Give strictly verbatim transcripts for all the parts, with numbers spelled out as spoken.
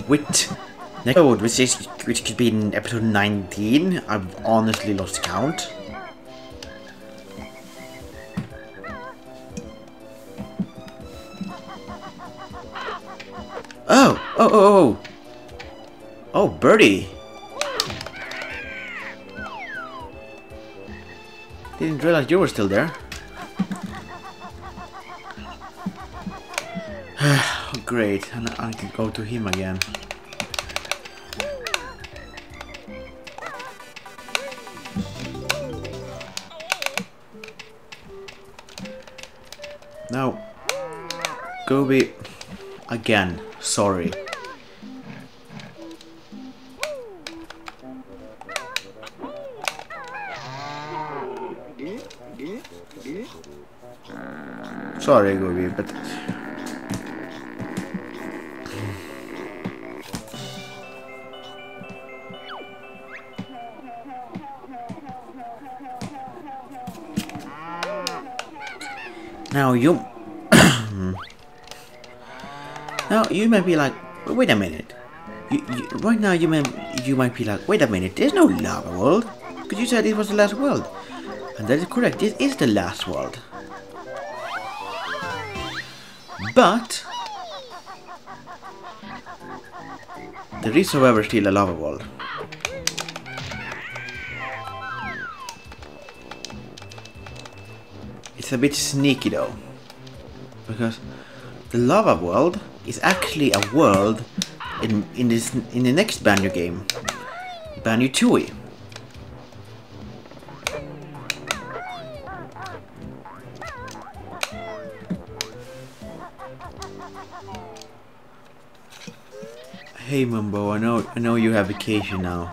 with next episode, which is which could be in episode nineteen. I've honestly lost count. Oh, oh, oh, oh, oh, Birdie. Didn't realize you were still there. Oh, great, and I can go to him again. Now, Gobi, again, sorry. Sorry, Gobi, but now you now you might be like, wait a minute. You, you, right now you may you might be like, wait a minute. There's no lava world because you said it was the last world, and that is correct. This is the last world. But there is, however, still a lava world. It's a bit sneaky though, because the lava world is actually a world in in this in the next Banjo game, Banjo-Tooie. Hey Mumbo, I know I know you have vacation now.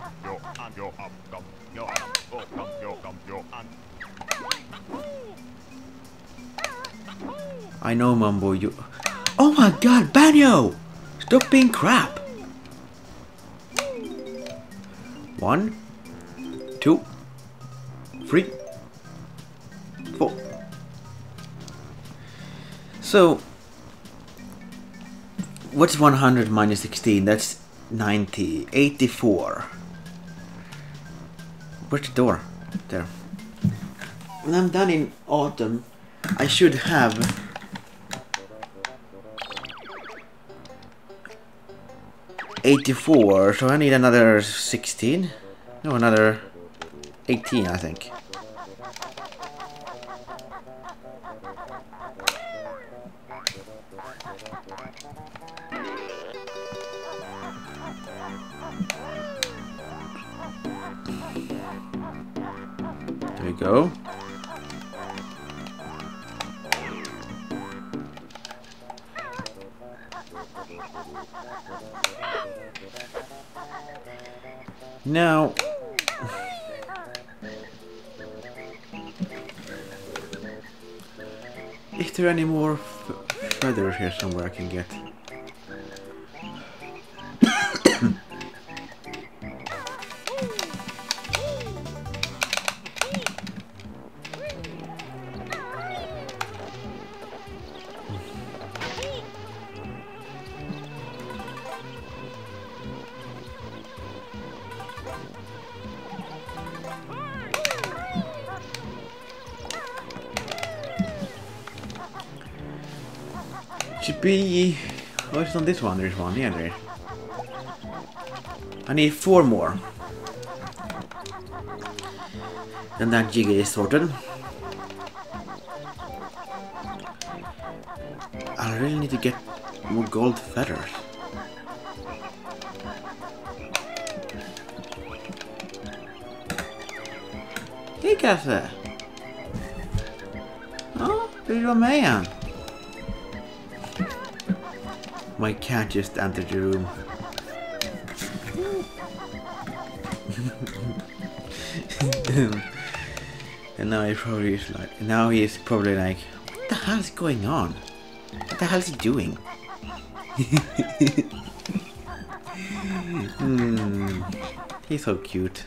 I know Mumbo, you... Oh my god, Banjo! Stop being crap! One, two, three, four. So, what's one hundred minus sixteen? That's ninety. eighty-four. Where's the door? There. When I'm done in autumn, I should have eighty-four, so I need another sixteen. No, another eighteen, I think. There we go. Now, is there any more f feathers here somewhere I can get? Should be... Oh, it's on this one, there's one, yeah there. I need four more. Then that jig is sorted. I really need to get more gold feathers. Hey Kasse! Oh, du var med igen. My cat just entered the room. And now he probably is like, now he is probably like, what the hell is going on? What the hell is he doing? Hmm, he's so cute.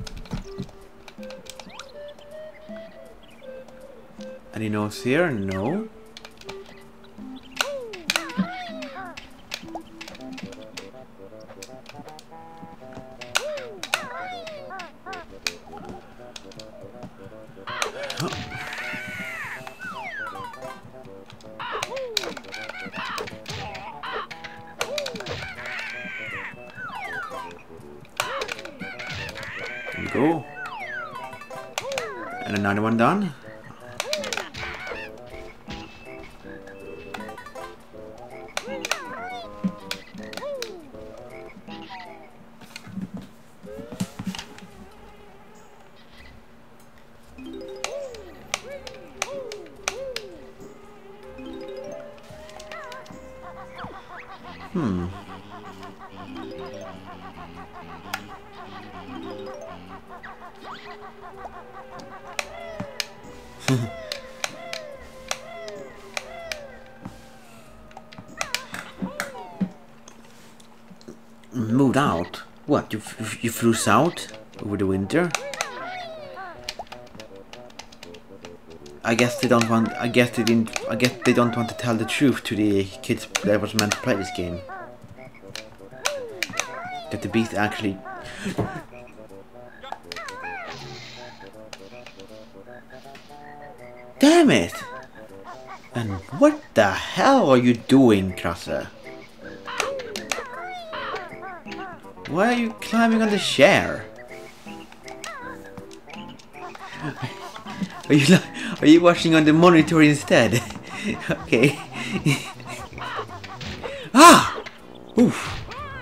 Any notes here? No. There we go. And another one done. Hmm. Moved out? What? You f you flew south over the winter? I guess they don't want. I guess they didn't. I guess they don't want to tell the truth to the kids that was meant to play this game. That the beast actually. Damn it! And what the hell are you doing, Krasse? Why are you climbing on the chair? Are you are you watching on the monitor instead? Okay. Ah! Oof.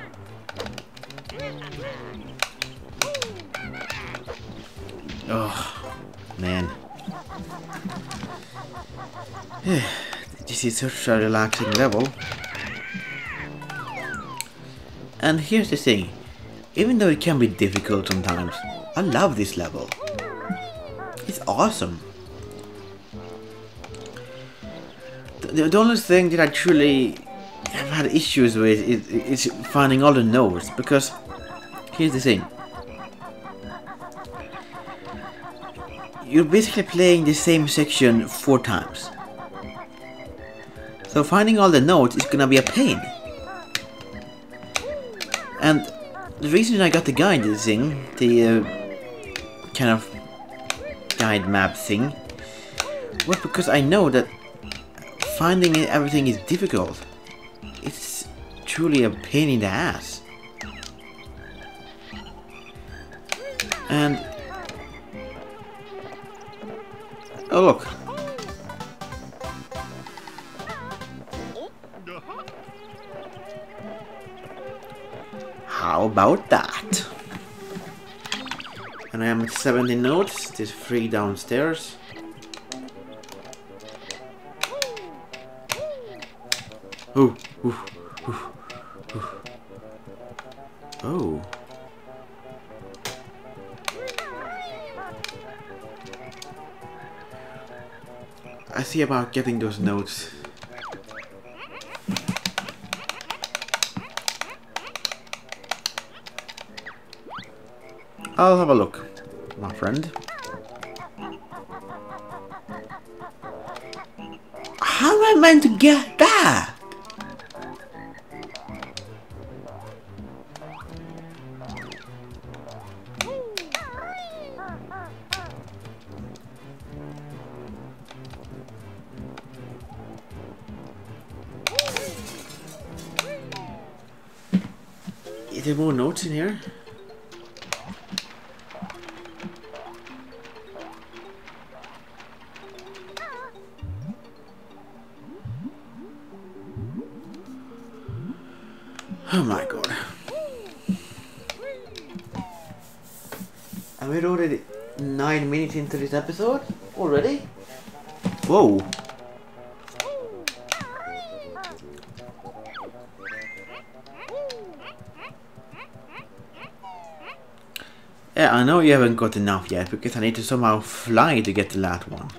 Oh man. This is such a relaxing level. And here's the thing, even though it can be difficult sometimes, I love this level. It's awesome. The, the only thing that I truly have had issues with is, is finding all the notes, because here's the thing. You're basically playing the same section four times. So finding all the notes is gonna be a pain. And the reason I got the guide thing, the uh, kind of guide map thing, was because I know that finding everything is difficult. It's truly a pain in the ass. And oh look. How about that? And I am at seventy notes. There's three downstairs. Ooh, ooh, ooh, ooh. Oh. I see about getting those notes. I'll have a look, my friend. How am I meant to get that? Is there more notes in here? Oh my god. Are we already nine minutes into this episode? Already? Whoa. Yeah, I know you haven't got enough yet because I need to somehow fly to get the last one.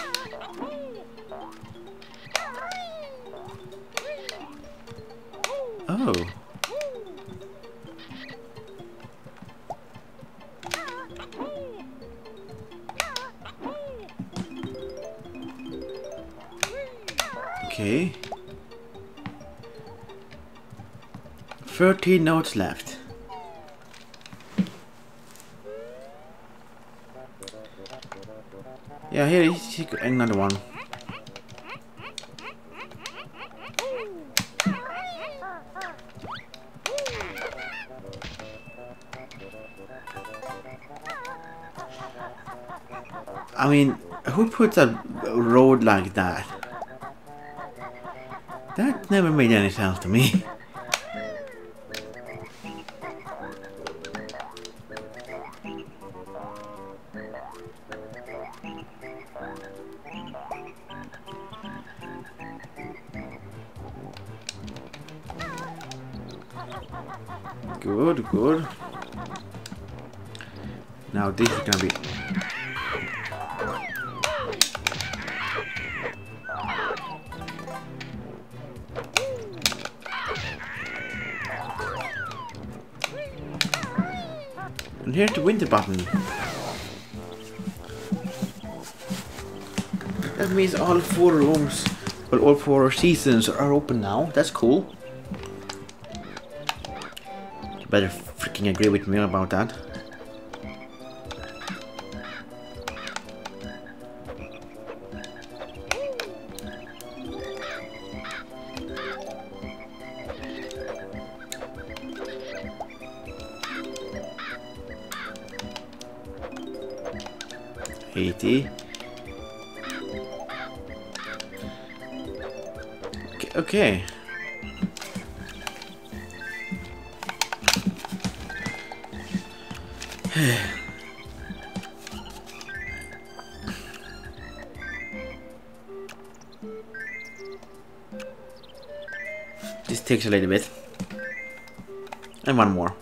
Oh. Okay. thirteen notes left. Yeah, here is another one. I mean, who puts a road like that? That never made any sense to me. Good, good. Now this is gonna be... And here's the winter button. That means all four rooms, well, all four seasons are open now. That's cool. You better freaking agree with me about that. eighty. Okay, okay. This takes a little bit. And one more.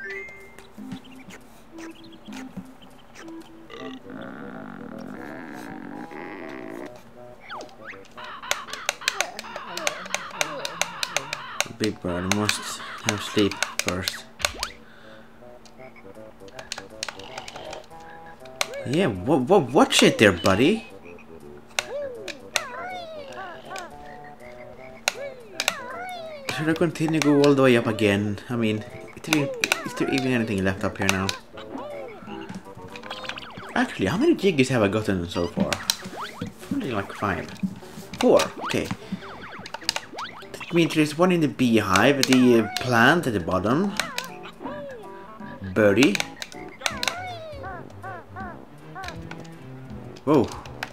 Big bird must have sleep first. Yeah, what, what, watch it there, buddy. Should I continue to go all the way up again? I mean, is there, is there even anything left up here now? Actually, how many jiggies have I gotten so far? Probably like five. Four, okay. That means there's one in the beehive, the uh, plant at the bottom. Birdie. Whoa.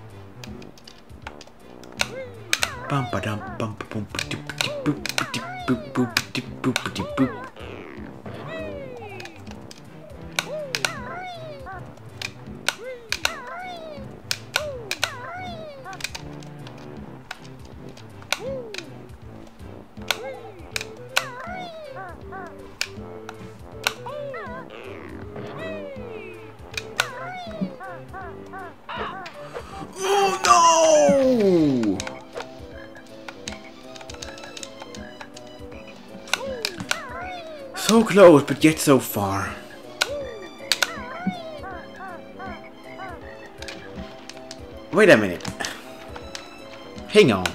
Bum ba dum bum bum boop boop boop boop boop boop boop. Oh no! So close, but yet so far. Wait a minute. Hang on.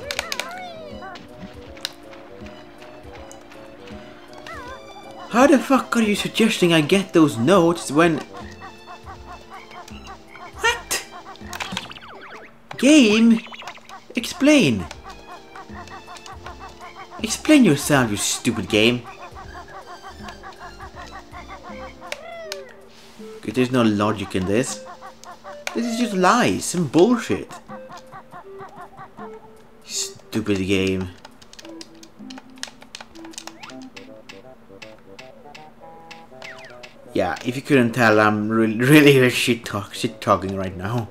How the fuck are you suggesting I get those notes when... What? Game? Explain. Explain yourself, you stupid game. There's no logic in this. This is just lies and bullshit. Stupid game. Yeah, if you couldn't tell, I'm really, really shit talk, shit talking right now.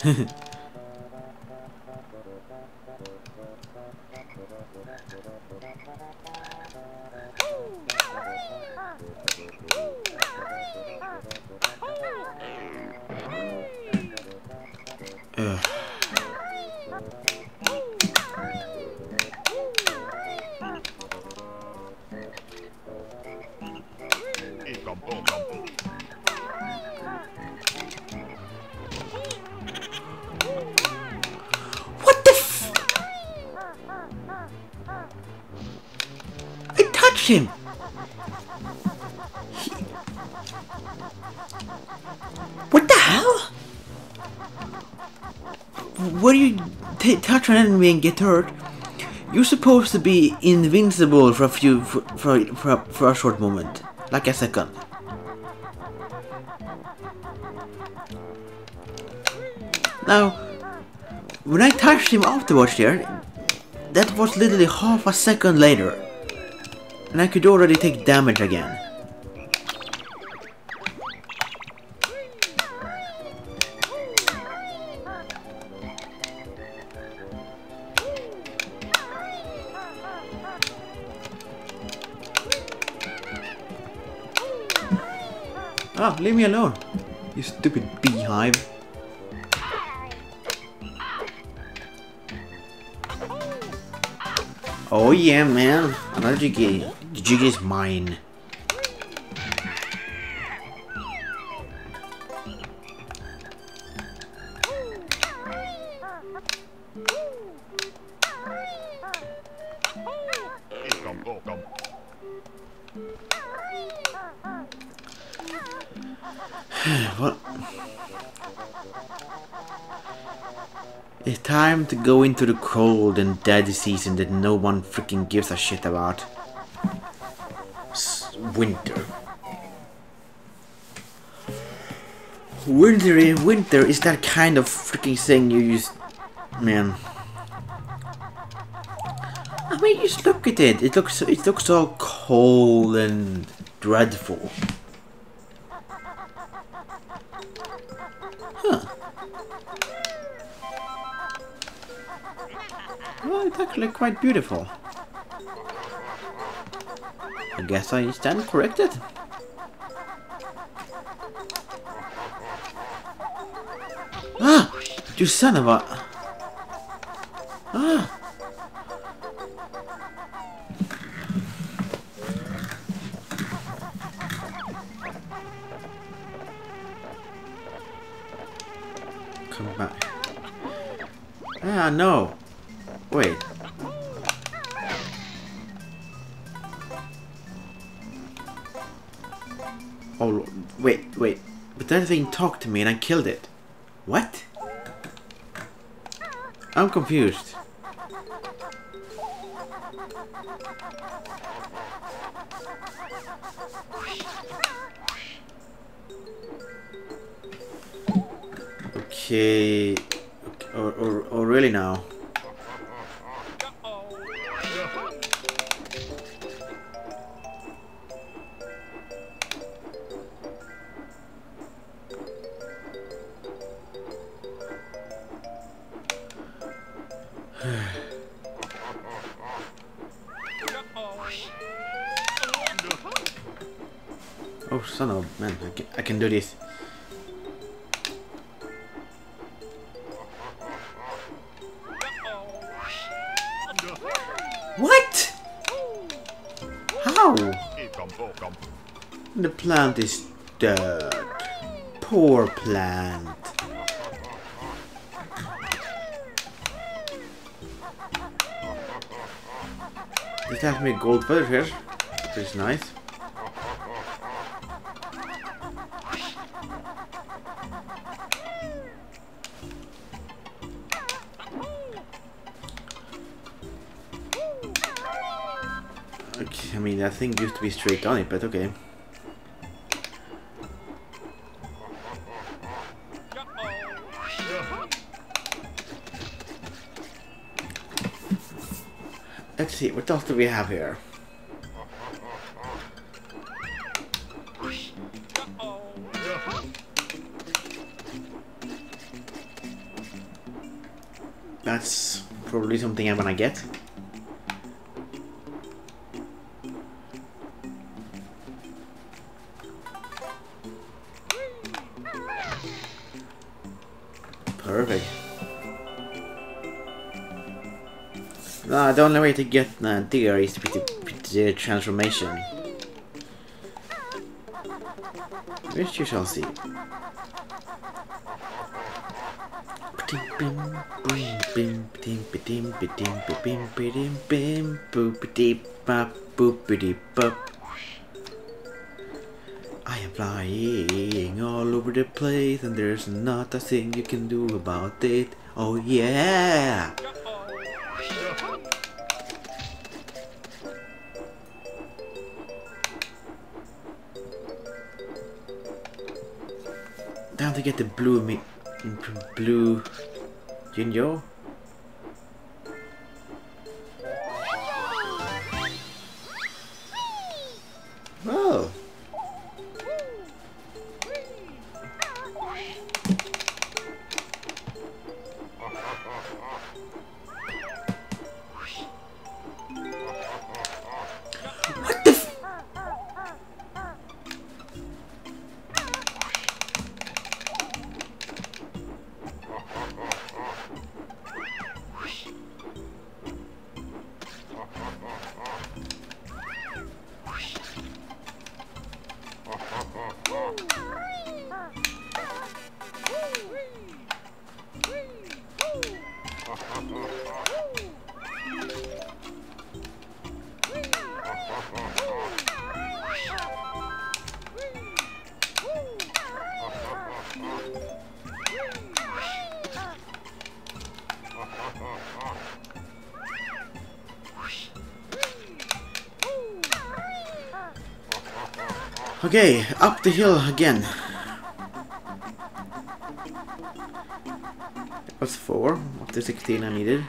Ugh. What the f- I touched him! when you t touch an enemy and get hurt, you're supposed to be invincible for a few for for, for, a, for a short moment, like a second. Now, when I touched him afterwards there, that was literally half a second later, and I could already take damage again. Oh, leave me alone, you stupid beehive. Oh yeah, man, another Jiggy. The Jiggy is mine. What? It's time to go into the cold and dead season that no one freaking gives a shit about. S winter. Winter, winter is that kind of freaking thing you use, man. I mean, just look at it. It looks, it looks so cold and dreadful. Huh. Well, it's actually quite beautiful. I guess I stand corrected. Ah! You son of a... Ah! Come back. Ah, no. Wait. Oh, wait, wait. But that thing talked to me and I killed it. What? I'm confused. Okay. Or, or, or really now? Oh, son of a man, I can, I can do this. What? How? The plant is dead. Poor plant. This has me gold feather here, which is nice. Okay, I mean that thing used to be straight on it, but okay. Let's see, what else do we have here? That's probably something I'm gonna get. Perfect. No, the only way to get uh, there is with the, with the transformation. Which you shall see. I am flying all over the place and there's not a thing you can do about it. Oh yeah! Down to get the blue me blue Jinjo. Oh. What the f- Okay, up the hill again. That was four of the sixteen I needed.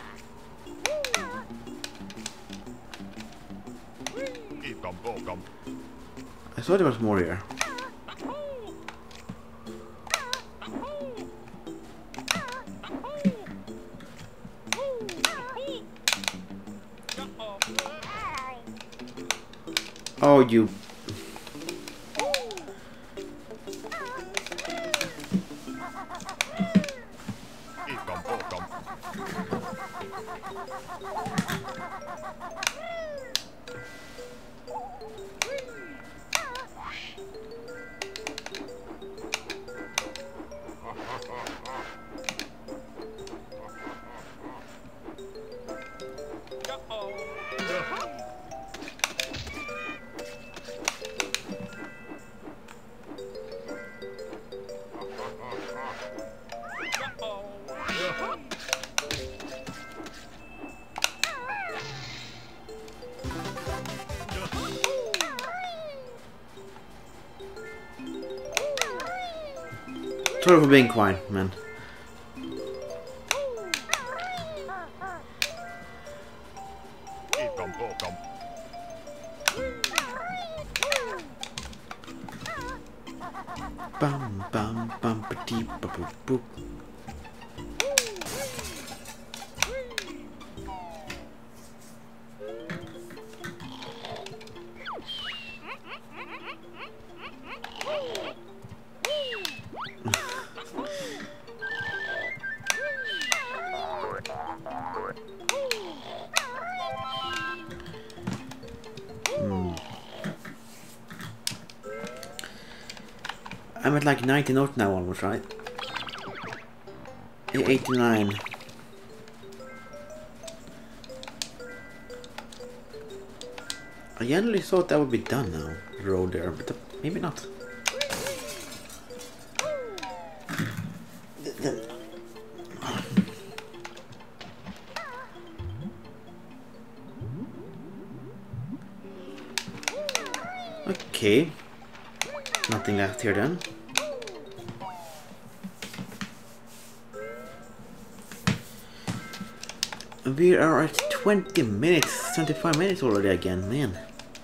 I thought there was more here. Oh, you. Sorry for being quiet, man. Bum bum bum ba dee ba boop boop. I'm at like ninety notes now almost, right? eighty-nine. I generally thought that would be done now, the road there, but maybe not. Okay. Nothing left here then. We are at twenty minutes, twenty-five minutes already again, man.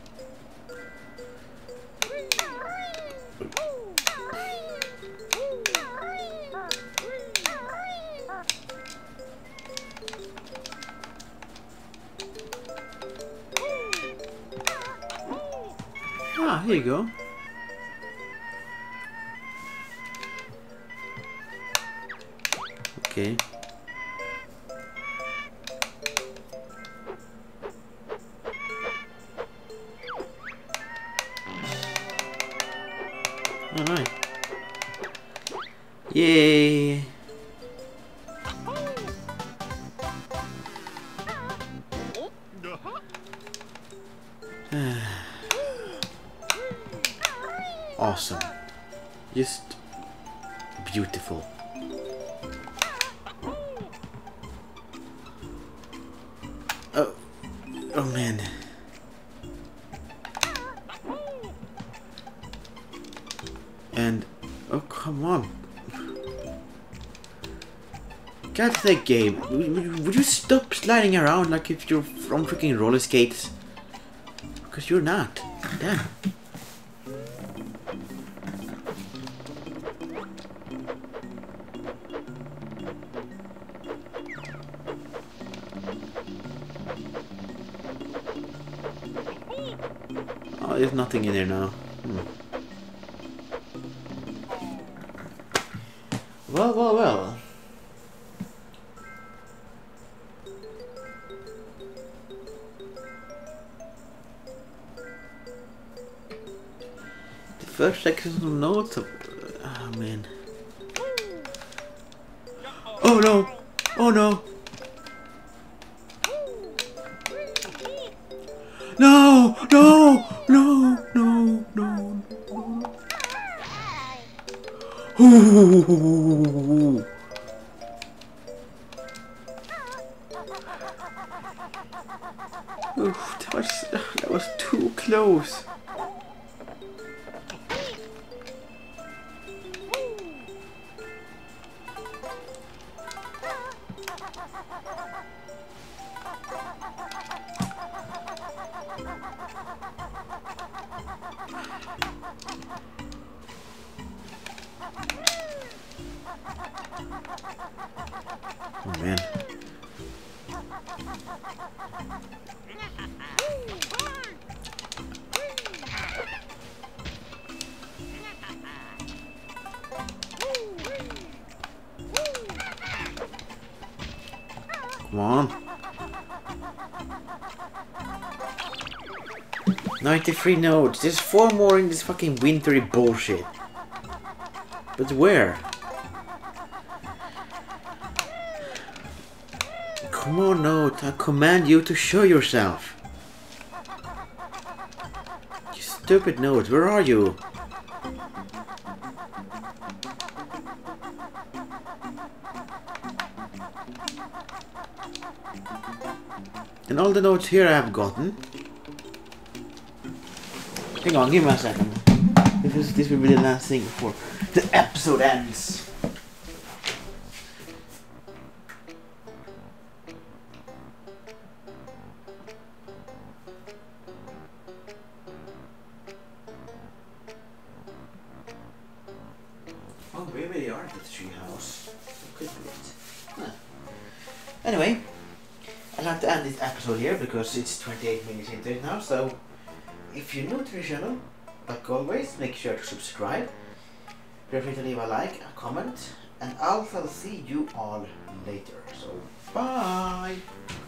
Ah, here you go. Okay. Alright. Yay! Awesome. Just beautiful. Oh man. And oh come on. God's sake, Gabe. Would, would you stop sliding around like if you're from freaking roller skates? Because you're not. Damn. Oh, there's nothing in there now. Hmm. Well, well, well. The first section of notes of... Oh, man. Oh, no! Oh, no! No! No! No! No! No! No! Ooh. Oof, that was that was too close. Oh man. Come on. ninety-three nodes. There's four more in this fucking wintry bullshit. But where? Come on, Note. I command you to show yourself. You stupid Note. Where are you? And all the notes here I have gotten. Hang on, give me a second. Because this will be the last thing before the episode ends. Oh, maybe they are at the tree house. Could be it. Huh. Anyway, I'd like to end this episode here because it's twenty-eight minutes into it now. So, if you're new to the channel, like always, make sure to subscribe. Feel free to leave a like, a comment, and I'll see you all later. So, bye!